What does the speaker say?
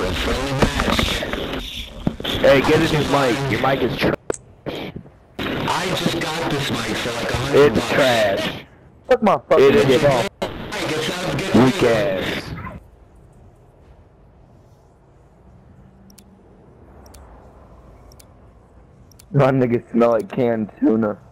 A friendly match. Hey, get a new mic. Your mic is trash. I just got this mic for like $100. It's trash. Fuck my fucking It is dick off. weak ass. My niggas smell like canned tuna.